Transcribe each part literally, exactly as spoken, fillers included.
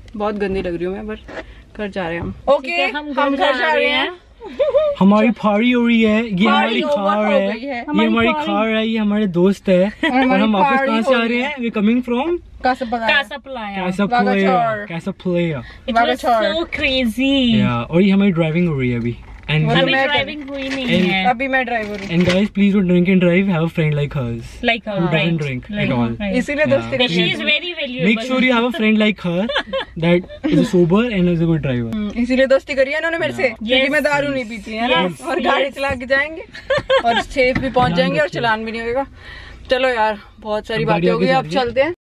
बहुत गंदी लग रही हूँ मैं, पर घर जा रहे हैं हम। ओके okay, हम घर जा, जा रहे हैं। हमारी पारी हो रही है, ये हमारी कार है, ये हमारी कार है, ये हमारे दोस्त है और हम वापस कहाँ से आ रहे हैं? We coming from Casapalaya. Casapalaya. Casapalaya. It was so crazy. Yeah, और ये हमारी ड्राइविंग हो रही है अभी। And अभी ड्राइविंग हुई नहीं है। अभी मैं ड्राइवर हूँ। And guys, please don't drink and drive. Have a friend like hers. Like her. Who doesn't right. drink like at all. Right. इसीलिए दोस्ती करनी है। She is very valuable. Make sure you have a friend like her that is sober and is a good driver. इसीलिए दोस्ती करी है इन्होंने मेरे से, क्योंकि मैं दारू नहीं पीती है ना, और गाड़ी चला के जाएंगे और सेफ भी पहुँच जाएंगे और चलान भी नहीं होगा। चलो यार, बहुत सारी बातें हो गई, अब चलते हैं।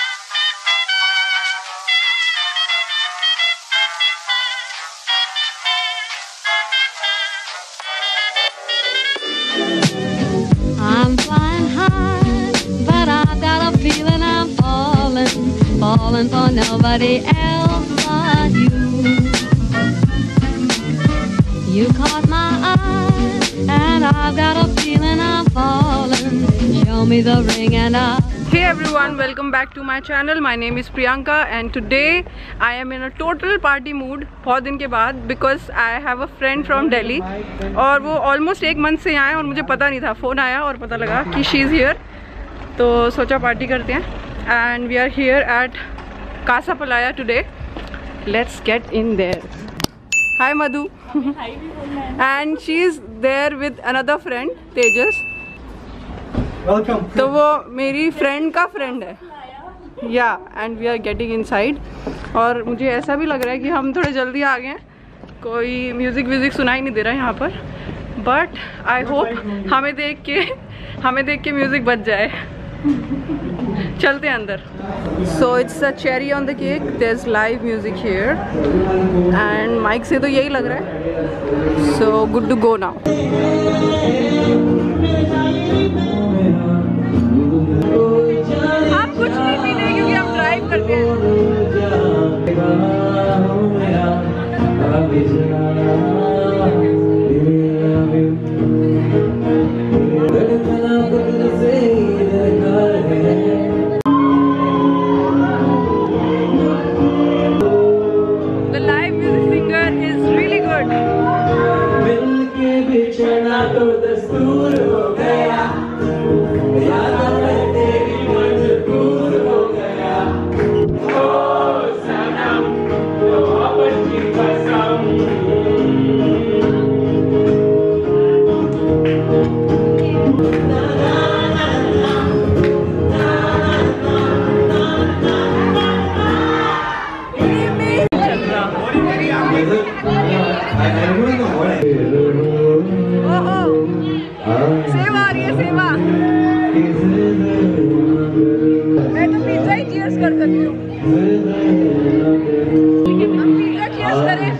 I'm flying high, but I've got a feeling I'm falling, falling for nobody else but you. You caught my eye, and I've got a feeling I'm falling. Show me the ring and I'll... Hey everyone, welcome back to my channel. My name is Priyanka and today I am in a total party mood बहुत दिन के बाद, because I have a friend from Delhi और वो almost एक month से यहाँ है और मुझे पता नहीं था, फ़ोन आया और पता लगा कि she is here, तो सोचा पार्टी करते हैं। And we are here at Casapalaya today. Let's get in there. Hi Madhu. And she is there with another friend, Tejas. Welcome. तो वो मेरी फ्रेंड का फ्रेंड है, या and we are getting inside. और मुझे ऐसा भी लग रहा है कि हम थोड़े जल्दी आ गए हैं, कोई म्यूज़िक व्यूज़िक सुनाई नहीं दे रहा है यहाँ पर, बट आई होप हमें देख के हमें देख के म्यूज़िक बज जाए। चलते हैं अंदर। So it's a cherry on the cake, there is live music here and mic से तो यही लग रहा है। So good to go now. हम कुछ नहीं पी रहे क्योंकि हम ड्राइव करते हैं। The live music singer is really good. सेवा आ रही है, सेवा। मैं तो पिज्जा ही चीयर्स कर सकती हूँ। हम पिज्जा चीयर्स करें।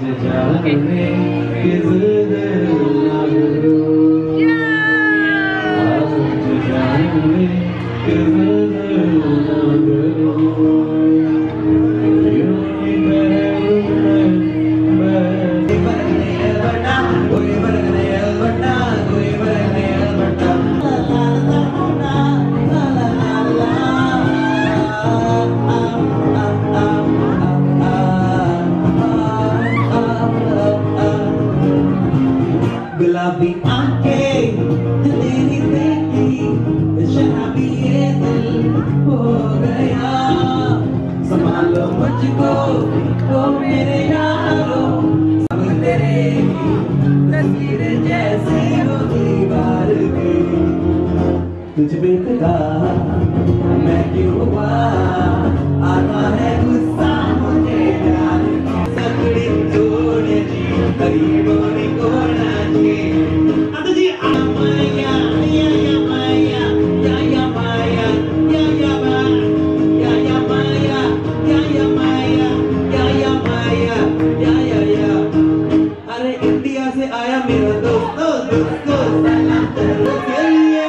गुलाबी आंखें तेरी देखी शराबी ये दिल हो गया, संभालो मुझको ओ मेरे यारो, सब तेरे तस्वीर जैसे हो दीवार की, तुझ पे खुदा मैं क्यों हुआ, आता है गुस्सा मुझे प्यार की, सकड़ी तोड़े करीबों ने कोना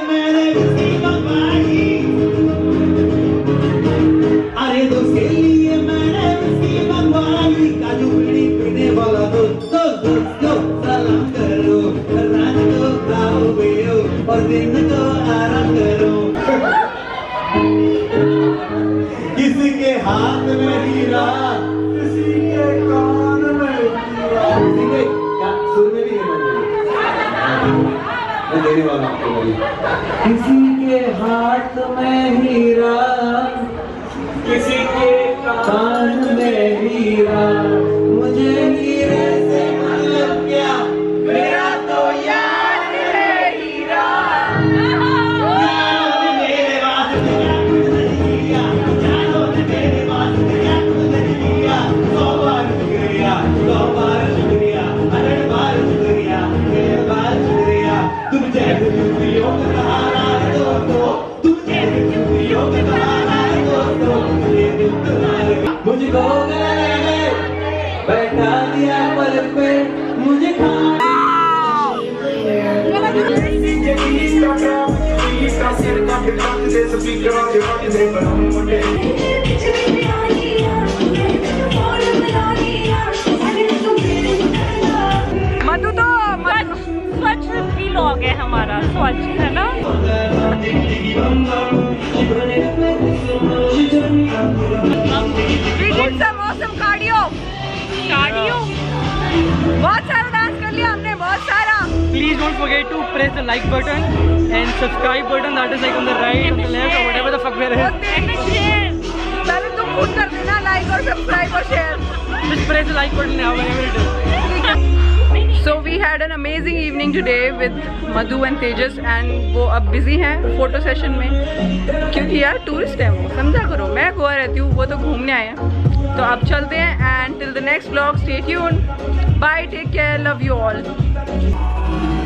अरे दोस्त के लिए ये वाला आपको लगी। किसी के हाथ में हीरा, किसी के कान में हीरा, मुझे हीरे से मतलब क्या, मेरा तो यार है हीरा। मेरे वास्ते क्या कुछ नहीं किया, जानो ने मेरे वास्ते क्या कुछ नहीं किया। सौ बार शुक्रिया, सौ बार शुक्रिया, हज़ार बार शुक्रिया, मेरे बार शुक्रिया। तुम जैसे खुशियों का सहारा है दोस्तों, तुम जैसे खुशियों का सहारा है दोस्तों। ये दिल तुम्हारे मुझको गले बैठा दिया पलक पे, मुझे खा मधु तो स्वच्छ व्लॉग है हमारा, स्वच्छ है ना। मौसम कार्डियो कार्डियो बहुत सारा डांस कर लिया हमने, बहुत सारा। Please don't forget to press the like button and subscribe button that is like on the right, on the left or whatever the fuck where it is. पहले तुम खुद कर देना लाइक और सब्सक्राइब और share. Just press the like button now whenever it is. So we had an amazing evening today with Madhu and Tejas and वो अब busy हैं फोटो सेशन में, क्योंकि यार टूरिस्ट है वो, समझा करो। मैं गोवा रहती हूँ, वो तो घूमने आए हैं। तो अब चलते हैं and till the next vlog stay tuned, bye, take care, love you all.